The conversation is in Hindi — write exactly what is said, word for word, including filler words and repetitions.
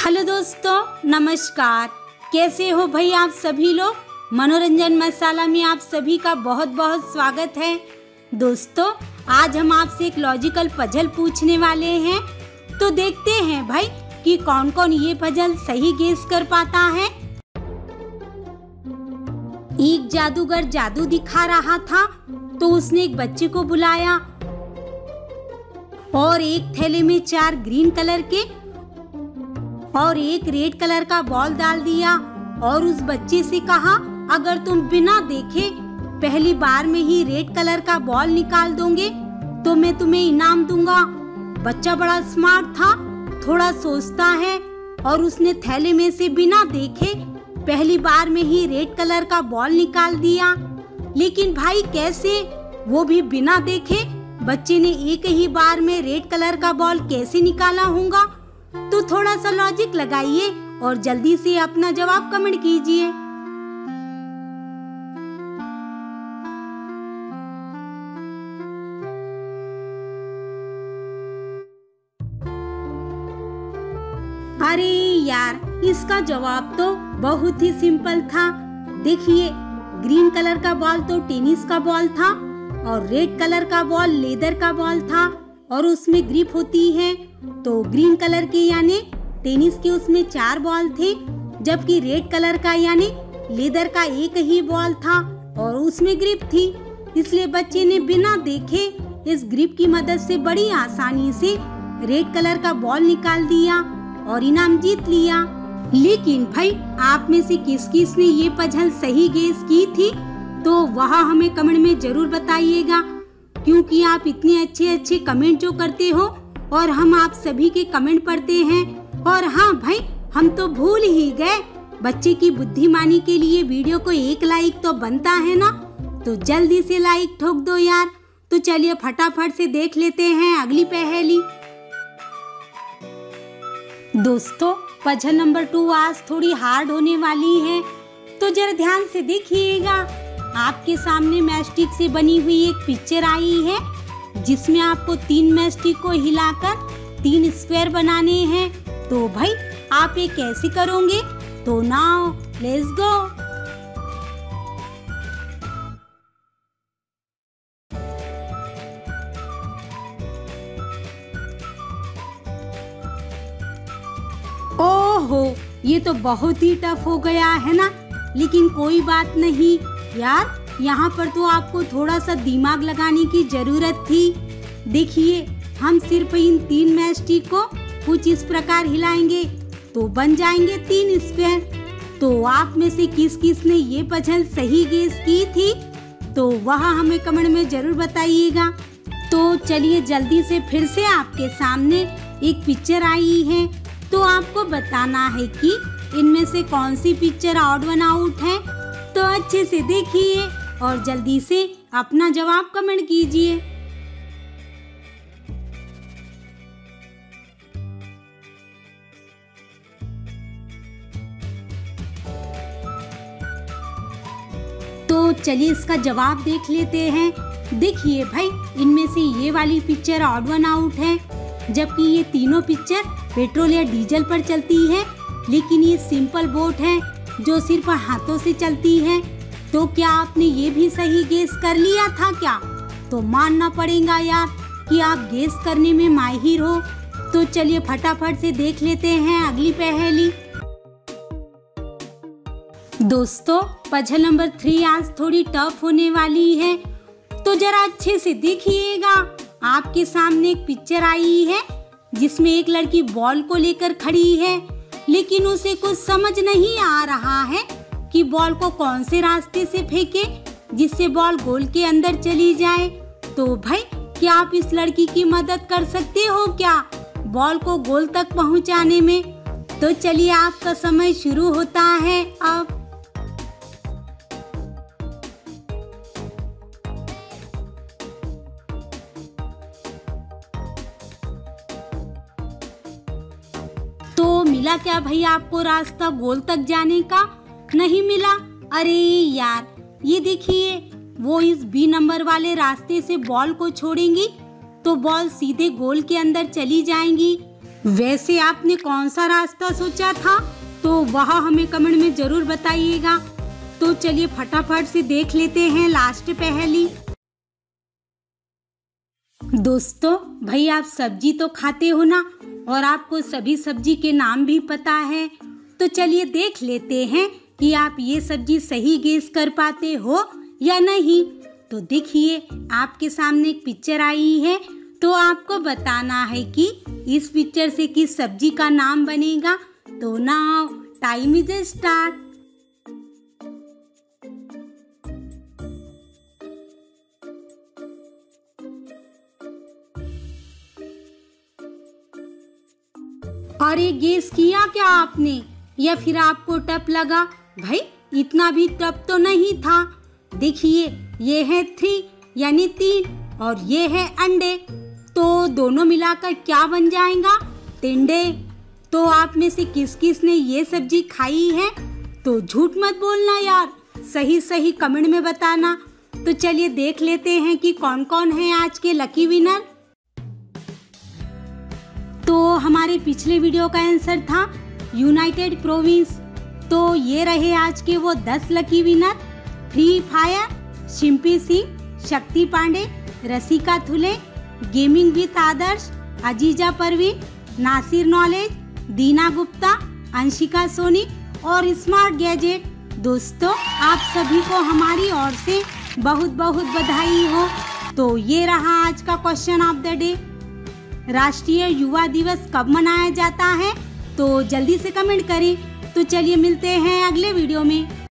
हेलो दोस्तों, नमस्कार। कैसे हो भाई आप सभी लोग। मनोरंजन मसाला में आप सभी का बहुत बहुत स्वागत है। दोस्तों, आज हम आपसे एक लॉजिकल पजल पूछने वाले हैं, तो देखते हैं भाई कि कौन कौन ये पजल सही गेस कर पाता है। एक जादूगर जादू दिखा रहा था, तो उसने एक बच्चे को बुलाया और एक थैले में चार ग्रीन कलर के और एक रेड कलर का बॉल डाल दिया और उस बच्चे से कहा, अगर तुम बिना देखे पहली बार में ही रेड कलर का बॉल निकाल दोगे तो मैं तुम्हें इनाम दूंगा। बच्चा बड़ा स्मार्ट था, थोड़ा सोचता है और उसने थैले में से बिना देखे पहली बार में ही रेड कलर का बॉल निकाल दिया। लेकिन भाई कैसे, वो भी बिना देखे बच्चे ने एक ही बार में रेड कलर का बॉल कैसे निकाला होगा। तो थोड़ा सा लॉजिक लगाइए और जल्दी से अपना जवाब कमेंट कीजिए। अरे यार, इसका जवाब तो बहुत ही सिंपल था। देखिए, ग्रीन कलर का बॉल तो टेनिस का बॉल था और रेड कलर का बॉल लेदर का बॉल था और उसमें ग्रिप होती है। तो ग्रीन कलर के यानी टेनिस के उसमें चार बॉल थे, जबकि रेड कलर का यानी लेदर का एक ही बॉल था और उसमें ग्रिप थी। इसलिए बच्चे ने बिना देखे इस ग्रिप की मदद से बड़ी आसानी से रेड कलर का बॉल निकाल दिया और इनाम जीत लिया। लेकिन भाई आप में से किस किस ने ये पजल सही गेस की थी, तो वह हमें कमेंट में जरूर बताइएगा, क्योंकि आप इतने अच्छे अच्छे कमेंट जो करते हो और हम आप सभी के कमेंट पढ़ते हैं। और हाँ भाई, हम तो भूल ही गए, बच्चे की बुद्धिमानी के लिए वीडियो को एक लाइक तो बनता है ना, तो जल्दी से लाइक ठोक दो यार। तो चलिए फटाफट से देख लेते हैं अगली पहेली। दोस्तों, पजल नंबर टू आज थोड़ी हार्ड होने वाली है, तो जरा ध्यान से देखिएगा। आपके सामने मैस्टिक से बनी हुई एक पिक्चर आई है, जिसमें आपको तीन मैस्टिक को हिलाकर तीन स्क्वायर बनाने हैं। तो भाई आप ये कैसे करोगे, तो नाउ लेट्स गो। ओहो, ये तो बहुत ही टफ हो गया है ना। लेकिन कोई बात नहीं यार, यहाँ पर तो आपको थोड़ा सा दिमाग लगाने की जरूरत थी। देखिए, हम सिर्फ इन तीन मैस्टिक को कुछ इस प्रकार हिलाएंगे तो बन जाएंगे तीन स्क्वायर। तो आप में से किस किस ने ये पजल सही गेस की थी, तो वह हमें कमेंट में जरूर बताइएगा। तो चलिए जल्दी से फिर से आपके सामने एक पिक्चर आई है, तो आपको बताना है कि इनमें से कौन सी पिक्चर ऑड वन आउट है। तो अच्छे से देखिए और जल्दी से अपना जवाब कमेंट कीजिए। तो चलिए इसका जवाब देख लेते हैं। देखिए भाई, इनमें से ये वाली पिक्चर ऑड वन आउट है, जबकि ये तीनों पिक्चर पेट्रोल या डीजल पर चलती है। लेकिन ये सिंपल बोट है जो सिर्फ हाथों से चलती है। तो क्या आपने ये भी सही गेस कर लिया था क्या? तो मानना पड़ेगा यार कि आप गेस करने में माहिर हो। तो चलिए फटाफट से देख लेते हैं अगली पहेली। दोस्तों, पजल नंबर थ्री आज थोड़ी टफ होने वाली है, तो जरा अच्छे से देखिएगा। आपके सामने एक पिक्चर आई है, जिसमें एक लड़की बॉल को लेकर खड़ी है, लेकिन उसे कुछ समझ नहीं आ रहा है कि बॉल को कौन से रास्ते से फेंके जिससे बॉल गोल के अंदर चली जाए। तो भाई क्या आप इस लड़की की मदद कर सकते हो क्या बॉल को गोल तक पहुंचाने में? तो चलिए आपका समय शुरू होता है अब। तो मिला क्या भाई आपको रास्ता गोल तक जाने का? नहीं मिला। अरे यार, ये देखिए, वो इस बी नंबर वाले रास्ते से बॉल को छोड़ेंगी तो बॉल सीधे गोल के अंदर चली जाएंगी। वैसे आपने कौन सा रास्ता सोचा था, तो वह हमें कमेंट में जरूर बताइएगा। तो चलिए फटाफट से देख लेते हैं लास्ट पहेली। दोस्तों, भाई आप सब्जी तो खाते हो ना, और आपको सभी सब्जी के नाम भी पता है। तो चलिए देख लेते हैं कि आप ये सब्जी सही गेस कर पाते हो या नहीं। तो देखिए, आपके सामने एक पिक्चर आई है, तो आपको बताना है कि इस पिक्चर से किस सब्जी का नाम बनेगा। तो नाउ टाइम इज स्टार्ट। अरे गेस किया क्या आपने, या फिर आपको टप लगा? भाई इतना भी टप तो नहीं था। देखिए, ये है थ्री यानी तीन, और ये है अंडे, तो दोनों मिलाकर क्या बन जाएगा? टिंडे। तो आप में से किस किस ने ये सब्जी खाई है? तो झूठ मत बोलना यार, सही सही कमेंट में बताना। तो चलिए देख लेते हैं कि कौन कौन है आज के लकी विनर। तो हमारे पिछले वीडियो का आंसर था यूनाइटेड प्रोविंस। तो ये रहे आज के वो दस lucky winner. Free fire, Shimpi Singh, Shakti Pandey, Rasika Thule, gaming with Adarsh, Aziza Parveen, Nasir knowledge, Deena Gupta, Anshika Soni और स्मार्ट गैजेट। दोस्तों, आप सभी को हमारी ओर से बहुत बहुत बधाई हो। तो ये रहा आज का क्वेश्चन ऑफ द डे। राष्ट्रीय युवा दिवस कब मनाया जाता है? तो जल्दी से कमेंट करें। तो चलिए मिलते हैं अगले वीडियो में।